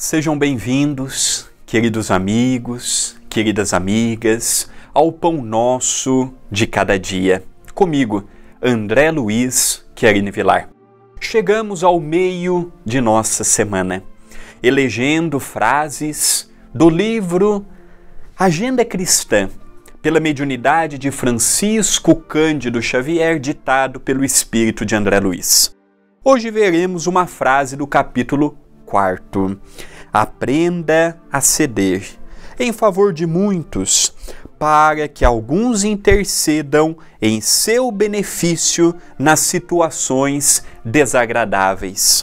Sejam bem-vindos, queridos amigos, queridas amigas, ao Pão Nosso de Cada Dia. Comigo, André Luiz Querini Vilar. Chegamos ao meio de nossa semana, elegendo frases do livro Agenda Cristã, pela mediunidade de Francisco Cândido Xavier, ditado pelo espírito de André Luiz. Hoje veremos uma frase do capítulo 4. Aprenda a ceder em favor de muitos, para que alguns intercedam em seu benefício nas situações desagradáveis.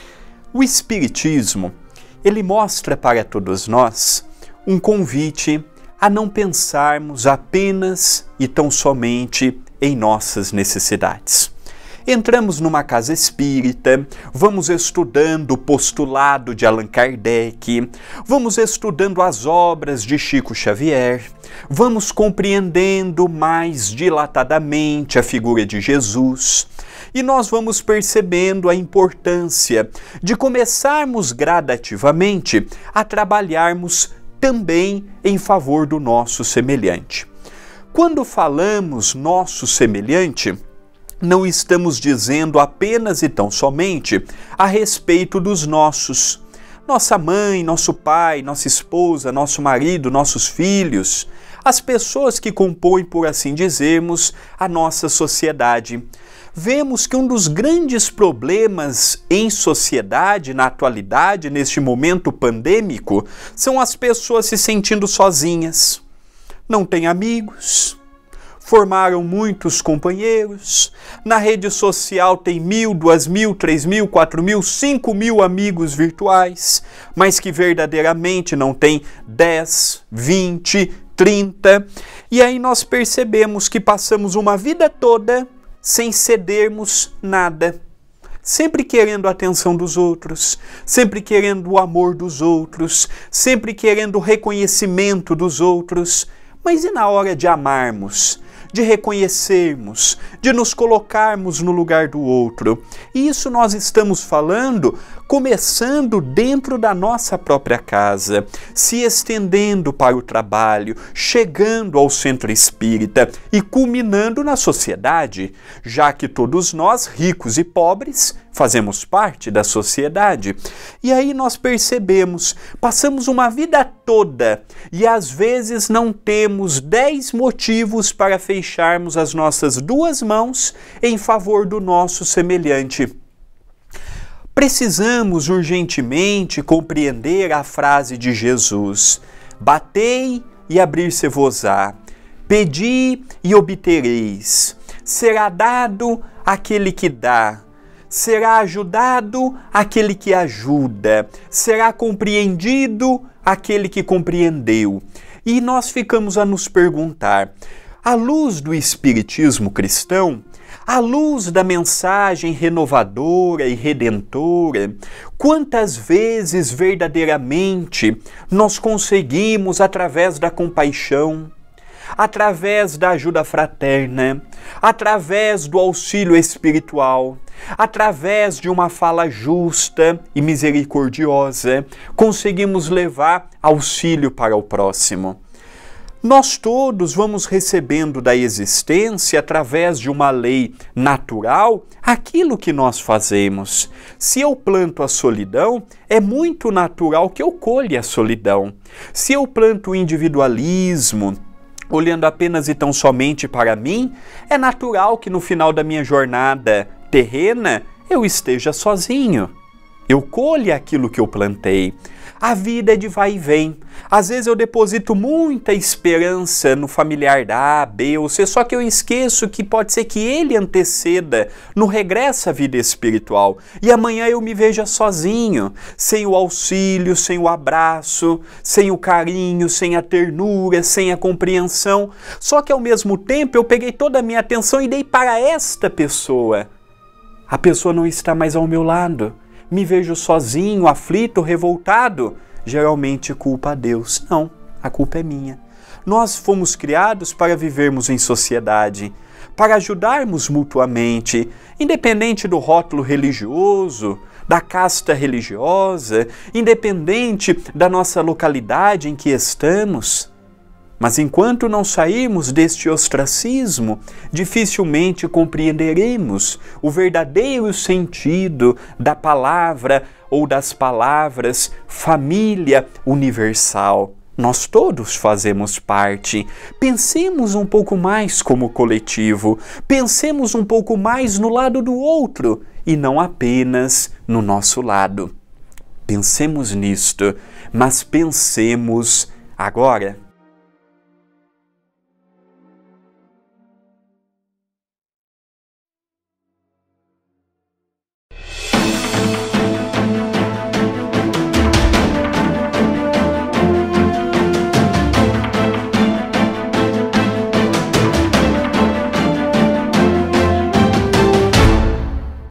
O Espiritismo, ele mostra para todos nós um convite a não pensarmos apenas e tão somente em nossas necessidades. Entramos numa casa espírita, vamos estudando o postulado de Allan Kardec, vamos estudando as obras de Chico Xavier, vamos compreendendo mais dilatadamente a figura de Jesus, e nós vamos percebendo a importância de começarmos gradativamente a trabalharmos também em favor do nosso semelhante. Quando falamos nosso semelhante, não estamos dizendo apenas e tão somente a respeito dos nossos. Nossa mãe, nosso pai, nossa esposa, nosso marido, nossos filhos, as pessoas que compõem, por assim dizermos, a nossa sociedade. Vemos que um dos grandes problemas em sociedade, na atualidade, neste momento pandêmico, são as pessoas se sentindo sozinhas. Não têm amigos, formaram muitos companheiros, na rede social tem 1.000, 2.000, 3.000, 4.000, 5.000 amigos virtuais, mas que verdadeiramente não tem 10, 20, 30. E aí nós percebemos que passamos uma vida toda sem cedermos nada, sempre querendo a atenção dos outros, sempre querendo o amor dos outros, sempre querendo o reconhecimento dos outros. Mas e na hora de amarmos, de reconhecermos, de nos colocarmos no lugar do outro? E isso nós estamos falando começando dentro da nossa própria casa, se estendendo para o trabalho, chegando ao centro espírita e culminando na sociedade, já que todos nós, ricos e pobres, fazemos parte da sociedade. E aí nós percebemos, passamos uma vida toda e às vezes não temos 10 motivos para fecharmos as nossas duas mãos em favor do nosso semelhante. Precisamos urgentemente compreender a frase de Jesus: batei e abrir-se-vos-á, pedi e obtereis, será dado àquele que dá, será ajudado aquele que ajuda, será compreendido aquele que compreendeu. E nós ficamos a nos perguntar, à luz do Espiritismo cristão, à luz da mensagem renovadora e redentora, quantas vezes verdadeiramente nós conseguimos, através da compaixão, através da ajuda fraterna, através do auxílio espiritual, através de uma fala justa e misericordiosa, conseguimos levar auxílio para o próximo? Nós todos vamos recebendo da existência, através de uma lei natural, aquilo que nós fazemos. Se eu planto a solidão, é muito natural que eu colha a solidão. Se eu planto o individualismo, olhando apenas e tão somente para mim, é natural que no final da minha jornada terrena eu esteja sozinho. Eu colho aquilo que eu plantei. A vida é de vai e vem. Às vezes eu deposito muita esperança no familiar da A, B ou C, só que eu esqueço que pode ser que ele anteceda no regresso à vida espiritual. E amanhã eu me veja sozinho, sem o auxílio, sem o abraço, sem o carinho, sem a ternura, sem a compreensão. Só que ao mesmo tempo eu peguei toda a minha atenção e dei para esta pessoa. A pessoa não está mais ao meu lado. Me vejo sozinho, aflito, revoltado, geralmente culpa a Deus. Não, a culpa é minha. Nós fomos criados para vivermos em sociedade, para ajudarmos mutuamente, independente do rótulo religioso, da casta religiosa, independente da nossa localidade em que estamos. Mas enquanto não sairmos deste ostracismo, dificilmente compreenderemos o verdadeiro sentido da palavra ou das palavras família universal. Nós todos fazemos parte. Pensemos um pouco mais como coletivo. Pensemos um pouco mais no lado do outro e não apenas no nosso lado. Pensemos nisto, mas pensemos agora.